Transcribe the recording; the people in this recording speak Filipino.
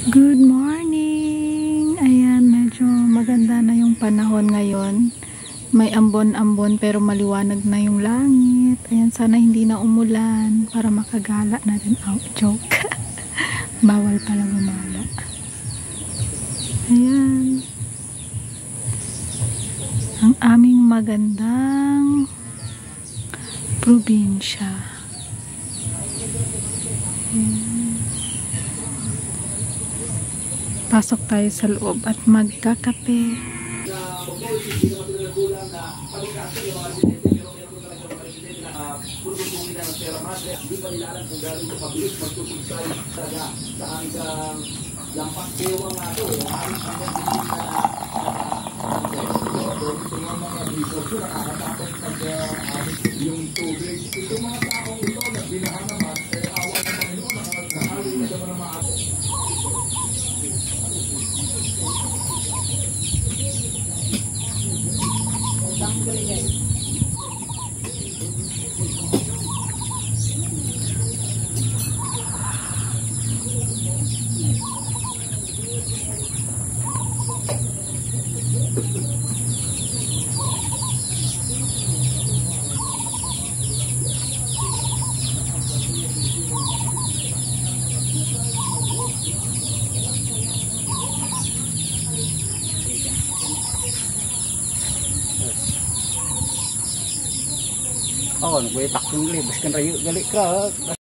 Good morning! Ayan, medyo maganda na yung panahon ngayon. May ambon-ambon pero maliwanag na yung langit. Ayan, sana hindi na umulan para makagala na rin. Oh, joke. Bawal pala gumala. Ayan. Ang aming magandang probinsya. Ayan. Pasok tayo sa loob at magkakape. Yung tubig, ito mga taong ito nagbinahan naman, awa ng Panginoon, nakahali na naman naman. Oh, nagway takong libas kan rayo gali ka.